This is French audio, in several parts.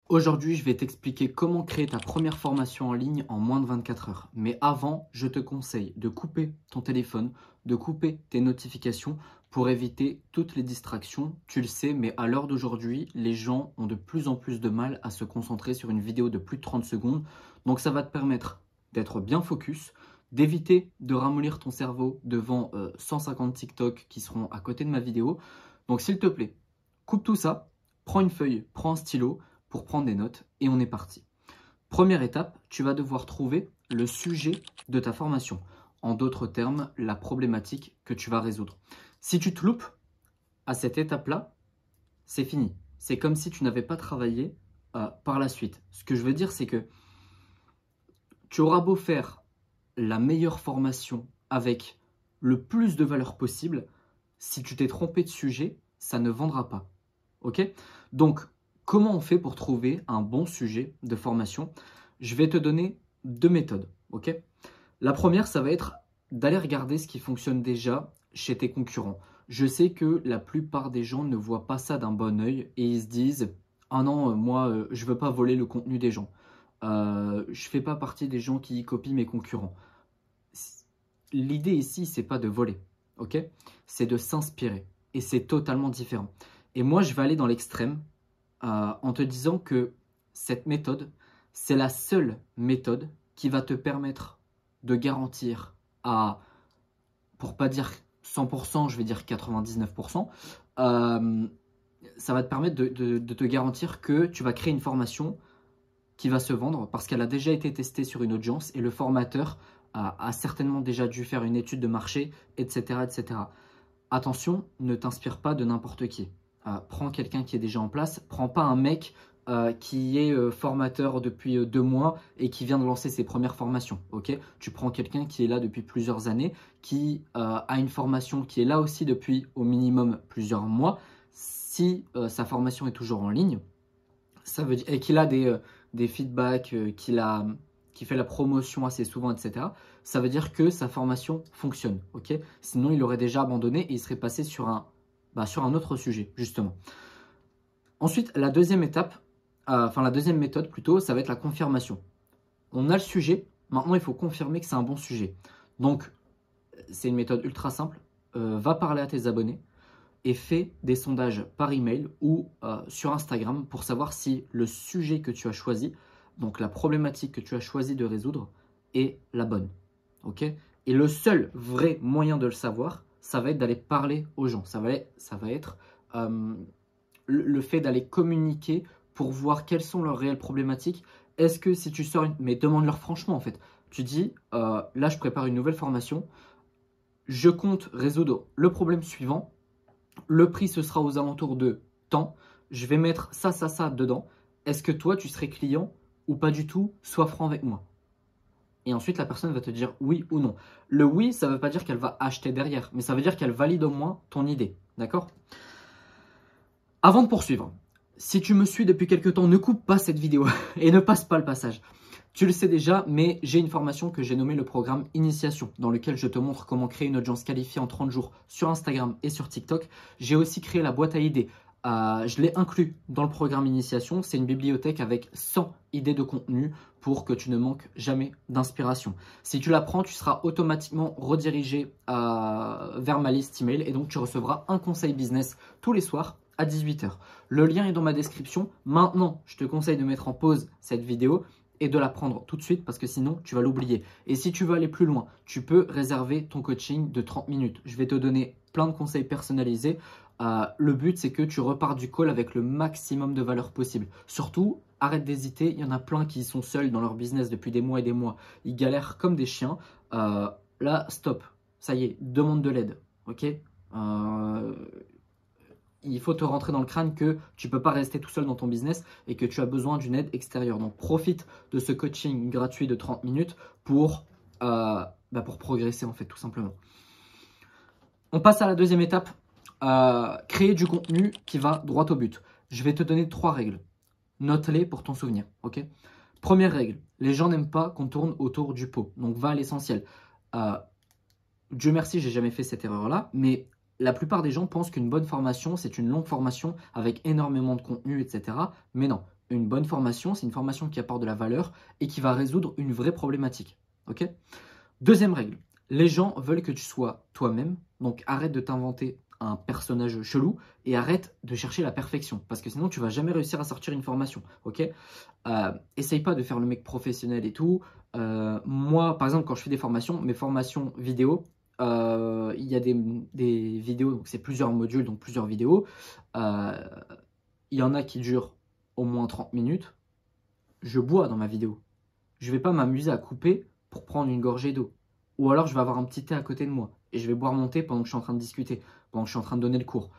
Aujourd'hui, je vais t'expliquer comment créer ta première formation en ligne en moins de 24 heures. Mais avant, je te conseille de couper ton téléphone, de couper tes notifications pour éviter toutes les distractions. Tu le sais, mais à l'heure d'aujourd'hui, les gens ont de plus en plus de mal à se concentrer sur une vidéo de plus de 30 secondes. Donc ça va te permettre d'être bien focus, d'éviter de ramollir ton cerveau devant 150 TikTok qui seront à côté de ma vidéo. Donc s'il te plaît, coupe tout ça, prends une feuille, prends un stylo pour prendre des notes et on est parti. Première étape, tu vas devoir trouver le sujet de ta formation. En d'autres termes, la problématique que tu vas résoudre. Si tu te loupes à cette étape-là, c'est fini. C'est comme si tu n'avais pas travaillé par la suite. Ce que je veux dire, c'est que tu auras beau faire la meilleure formation avec le plus de valeur possible, si tu t'es trompé de sujet, ça ne vendra pas. Ok? Donc, comment on fait pour trouver un bon sujet de formation? Je vais te donner deux méthodes. Ok? La première, ça va être d'aller regarder ce qui fonctionne déjà chez tes concurrents. Je sais que la plupart des gens ne voient pas ça d'un bon œil et ils se disent « Ah non, moi, je ne veux pas voler le contenu des gens. Je ne fais pas partie des gens qui copient mes concurrents. » L'idée ici, c'est pas de voler, ok? C'est de s'inspirer et c'est totalement différent. Et moi, je vais aller dans l'extrême en te disant que cette méthode, c'est la seule méthode qui va te permettre de garantir pour pas dire 100%, je vais dire 99%, ça va te permettre de te garantir que tu vas créer une formation qui va se vendre parce qu'elle a déjà été testée sur une audience et le formateur a certainement déjà dû faire une étude de marché, etc. etc. Attention, ne t'inspire pas de n'importe qui. Prends quelqu'un qui est déjà en place, prends pas un mec qui est formateur depuis 2 mois et qui vient de lancer ses premières formations. Okay, tu prends quelqu'un qui est là depuis plusieurs années, qui a une formation qui est là aussi depuis au minimum plusieurs mois. Si sa formation est toujours en ligne, ça veut dire, et qu'il a des feedbacks, qui fait la promotion assez souvent, etc., ça veut dire que sa formation fonctionne. Okay, sinon, il aurait déjà abandonné et il serait passé sur un autre sujet, justement. Ensuite, la deuxième étape, la deuxième méthode plutôt, ça va être la confirmation. On a le sujet, maintenant il faut confirmer que c'est un bon sujet. Donc, c'est une méthode ultra simple. Va parler à tes abonnés et fais des sondages par email ou sur Instagram pour savoir si le sujet que tu as choisi, donc la problématique que tu as choisi de résoudre, est la bonne. Ok? Et le seul vrai moyen de le savoir, ça va être d'aller parler aux gens. Ça va être le fait d'aller communiquer pour voir quelles sont leurs réelles problématiques. Est-ce que si tu sors mais demande-leur franchement en fait. Tu dis, là je prépare une nouvelle formation, je compte résoudre le problème suivant, le prix ce sera aux alentours de temps, je vais mettre ça dedans. Est-ce que toi tu serais client ou pas du tout? Sois franc avec moi. Et ensuite, la personne va te dire oui ou non. Le oui, ça ne veut pas dire qu'elle va acheter derrière, mais ça veut dire qu'elle valide au moins ton idée. D'accord? Avant de poursuivre, si tu me suis depuis quelques temps, ne coupe pas cette vidéo et ne passe pas le passage. Tu le sais déjà, mais j'ai une formation que j'ai nommée le programme Initiation, dans lequel je te montre comment créer une audience qualifiée en 30 jours sur Instagram et sur TikTok. J'ai aussi créé la boîte à idées. Je l'ai inclus dans le programme Initiation. C'est une bibliothèque avec 100 idées de contenu pour que tu ne manques jamais d'inspiration. Si tu la prends, tu seras automatiquement redirigé vers ma liste email et donc tu recevras un conseil business tous les soirs à 18 h. Le lien est dans ma description. Maintenant, je te conseille de mettre en pause cette vidéo et de la prendre tout de suite parce que sinon, tu vas l'oublier. Et si tu veux aller plus loin, tu peux réserver ton coaching de 30 minutes. Je vais te donner plein de conseils personnalisés. Le but, c'est que tu repars du call avec le maximum de valeur possible. Surtout, arrête d'hésiter. Il y en a plein qui sont seuls dans leur business depuis des mois et des mois. Ils galèrent comme des chiens. Là, stop. Ça y est, demande de l'aide. Ok? Il faut te rentrer dans le crâne que tu ne peux pas rester tout seul dans ton business et que tu as besoin d'une aide extérieure. Donc, profite de ce coaching gratuit de 30 minutes pour progresser, en fait, tout simplement. On passe à la deuxième étape. Créer du contenu qui va droit au but. Je vais te donner 3 règles. Note-les pour t'en souvenir. Ok? Première règle, les gens n'aiment pas qu'on tourne autour du pot. Donc, va à l'essentiel. Dieu merci, j'ai jamais fait cette erreur-là, mais la plupart des gens pensent qu'une bonne formation, c'est une longue formation avec énormément de contenu, etc. Mais non, une bonne formation, c'est une formation qui apporte de la valeur et qui va résoudre une vraie problématique. Ok? Deuxième règle, les gens veulent que tu sois toi-même, donc arrête de t'inventer un personnage chelou et arrête de chercher la perfection, parce que sinon tu vas jamais réussir à sortir une formation. Ok? Essaye pas de faire le mec professionnel et tout. Moi, par exemple, quand je fais des formations, mes formations vidéo, il y a des vidéos, donc c'est plusieurs modules, donc plusieurs vidéos. Il y en a qui durent au moins 30 minutes. Je bois dans ma vidéo. Je vais pas m'amuser à couper pour prendre une gorgée d'eau. Ou alors je vais avoir un petit thé à côté de moi et je vais boire mon thé pendant que je suis en train de discuter, pendant que je suis en train de donner le cours.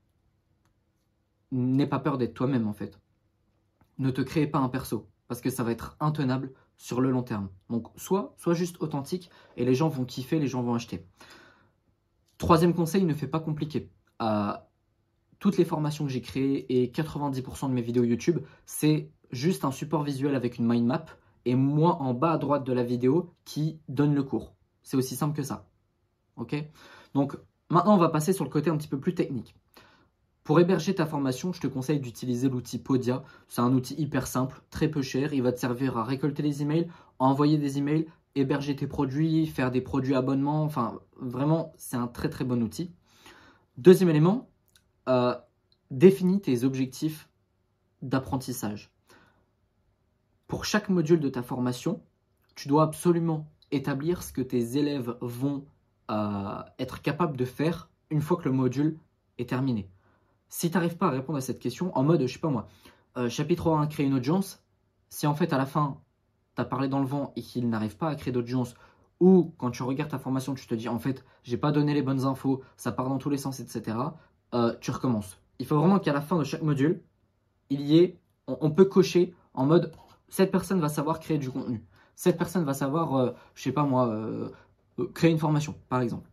N'aie pas peur d'être toi-même en fait. Ne te crée pas un perso parce que ça va être intenable sur le long terme. Donc sois juste authentique et les gens vont kiffer, les gens vont acheter. Troisième conseil, ne fais pas compliqué. Toutes les formations que j'ai créées et 90% de mes vidéos YouTube, c'est juste un support visuel avec une mind map et moi en bas à droite de la vidéo qui donne le cours. C'est aussi simple que ça. Ok? Donc maintenant, on va passer sur le côté un petit peu plus technique. Pour héberger ta formation, je te conseille d'utiliser l'outil Podia. C'est un outil hyper simple, très peu cher. Il va te servir à récolter les emails, à envoyer des emails, héberger tes produits, faire des produits abonnements. Enfin, vraiment, c'est un très très bon outil. Deuxième élément, définis tes objectifs d'apprentissage. Pour chaque module de ta formation, tu dois absolument établir ce que tes élèves vont être capables de faire une fois que le module est terminé. Si tu n'arrives pas à répondre à cette question, en mode, je sais pas moi, chapitre 1, créer une audience, si en fait à la fin, tu as parlé dans le vent et qu'il n'arrive pas à créer d'audience, ou quand tu regardes ta formation, tu te dis en fait, j'ai pas donné les bonnes infos, ça part dans tous les sens, etc., tu recommences. Il faut vraiment qu'à la fin de chaque module, il y ait, on peut cocher en mode, cette personne va savoir créer du contenu. Cette personne va savoir, je sais pas moi, créer une formation, par exemple.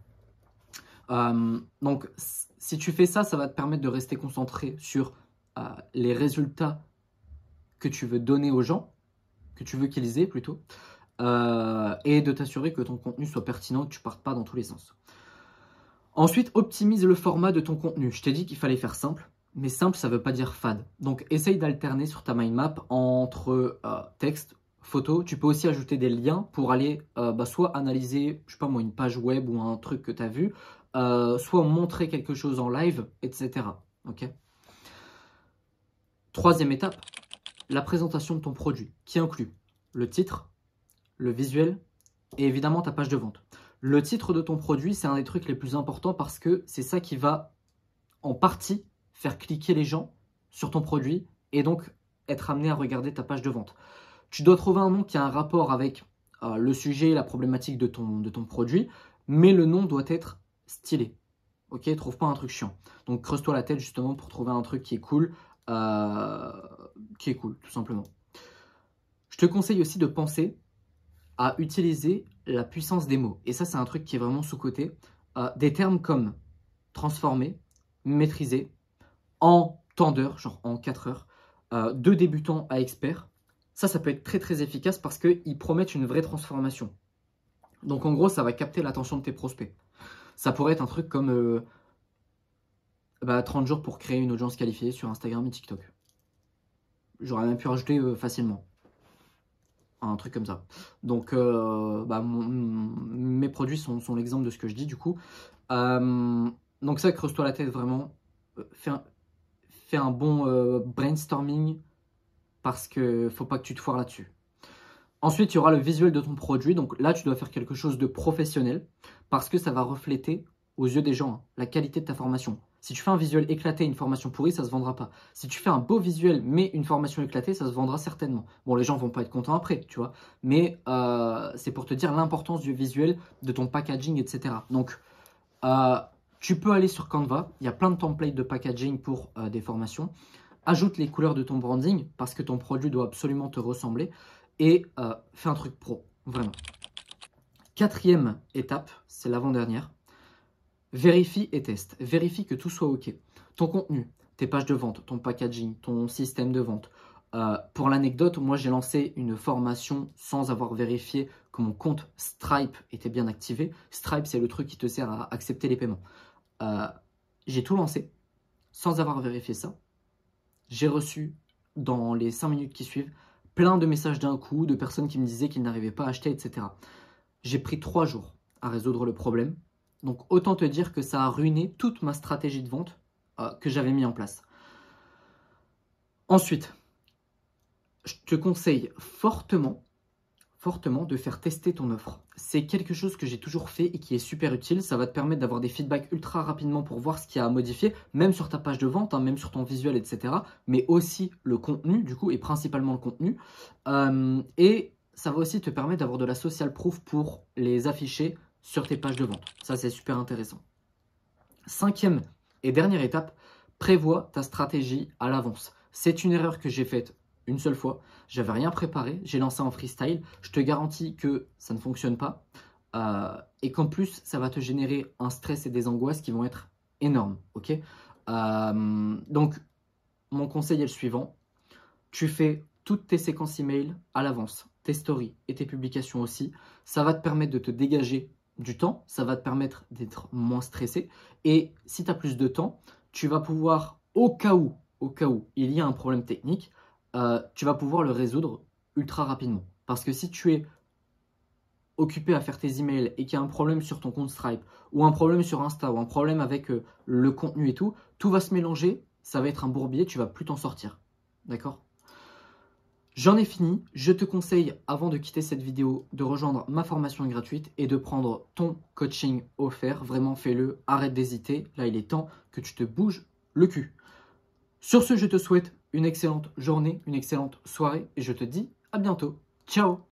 Donc, si tu fais ça, ça va te permettre de rester concentré sur les résultats que tu veux donner aux gens, que tu veux qu'ils aient plutôt, et de t'assurer que ton contenu soit pertinent, que tu ne partes pas dans tous les sens. Ensuite, optimise le format de ton contenu. Je t'ai dit qu'il fallait faire simple, mais simple, ça ne veut pas dire fade. Donc, essaye d'alterner sur ta mind map entre texte, photo. Tu peux aussi ajouter des liens pour aller soit analyser, je sais pas moi, une page web ou un truc que tu as vu, soit montrer quelque chose en live, etc. Ok. Troisième étape, la présentation de ton produit, qui inclut le titre, le visuel et évidemment ta page de vente. Le titre de ton produit, c'est un des trucs les plus importants parce que c'est ça qui va en partie faire cliquer les gens sur ton produit et donc être amené à regarder ta page de vente. Tu dois trouver un nom qui a un rapport avec le sujet, la problématique de ton produit, mais le nom doit être stylé. Ok, trouve pas un truc chiant. Donc creuse-toi la tête justement pour trouver un truc qui est cool, tout simplement. Je te conseille aussi de penser à utiliser la puissance des mots. Et ça, c'est un truc qui est vraiment sous-coté. Des termes comme transformer, maîtriser, entendeur, genre en 4 heures, de débutant à expert. Ça peut être très très efficace parce qu'ils promettent une vraie transformation. Donc en gros, ça va capter l'attention de tes prospects. Ça pourrait être un truc comme 30 jours pour créer une audience qualifiée sur Instagram et TikTok. J'aurais même pu rajouter facilement un truc comme ça. Donc mes produits sont l'exemple de ce que je dis du coup. Donc ça, creuse-toi la tête vraiment. Fais un bon brainstorming parce que faut pas que tu te foires là-dessus. Ensuite, il y aura le visuel de ton produit. Donc là, tu dois faire quelque chose de professionnel parce que ça va refléter aux yeux des gens la qualité de ta formation. Si tu fais un visuel éclaté et une formation pourrie, ça ne se vendra pas. Si tu fais un beau visuel mais une formation éclatée, ça se vendra certainement. Bon, les gens vont pas être contents après, tu vois. Mais c'est pour te dire l'importance du visuel, de ton packaging, etc. Donc, tu peux aller sur Canva. Il y a plein de templates de packaging pour des formations. Ajoute les couleurs de ton branding parce que ton produit doit absolument te ressembler. Et fais un truc pro, vraiment. Quatrième étape, c'est l'avant-dernière. Vérifie et teste. Vérifie que tout soit OK. Ton contenu, tes pages de vente, ton packaging, ton système de vente. Pour l'anecdote, moi j'ai lancé une formation sans avoir vérifié que mon compte Stripe était bien activé. Stripe, c'est le truc qui te sert à accepter les paiements. J'ai tout lancé sans avoir vérifié ça. J'ai reçu dans les 5 minutes qui suivent, plein de messages d'un coup, de personnes qui me disaient qu'ils n'arrivaient pas à acheter, etc. J'ai pris 3 jours à résoudre le problème. Donc autant te dire que ça a ruiné toute ma stratégie de vente que j'avais mis en place. Ensuite, je te conseille fortement de faire tester ton offre. C'est quelque chose que j'ai toujours fait et qui est super utile. Ça va te permettre d'avoir des feedbacks ultra rapidement pour voir ce qu'il y a à modifier, même sur ta page de vente, même sur ton visuel, etc. Mais aussi le contenu, du coup, et principalement le contenu. Et ça va aussi te permettre d'avoir de la social proof pour les afficher sur tes pages de vente. Ça, c'est super intéressant. 5e et dernière étape, prévois ta stratégie à l'avance. C'est une erreur que j'ai faite une seule fois. J'avais rien préparé, j'ai lancé en freestyle. Je te garantis que ça ne fonctionne pas et qu'en plus, ça va te générer un stress et des angoisses qui vont être énormes. Ok, donc, mon conseil est le suivant. Tu fais toutes tes séquences email à l'avance, tes stories et tes publications aussi. Ça va te permettre de te dégager du temps, ça va te permettre d'être moins stressé. Et si tu as plus de temps, tu vas pouvoir, au cas où il y a un problème technique, tu vas pouvoir le résoudre ultra rapidement. Parce que si tu es occupé à faire tes emails et qu'il y a un problème sur ton compte Stripe, ou un problème sur Insta, ou un problème avec le contenu et tout va se mélanger, ça va être un bourbier, tu vas plus t'en sortir. D'accord ? J'en ai fini. Je te conseille, avant de quitter cette vidéo, de rejoindre ma formation gratuite et de prendre ton coaching offert. Vraiment, fais-le, arrête d'hésiter. Là, il est temps que tu te bouges le cul. Sur ce, je te souhaite une excellente journée, une excellente soirée et je te dis à bientôt. Ciao!